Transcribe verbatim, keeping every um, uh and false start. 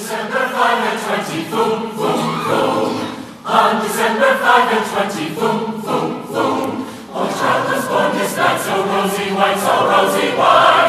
December five and twenty, boom, boom, boom. On December five and twenty, boom, boom, boom. Oh, child was born this night, so rosy white, so rosy white.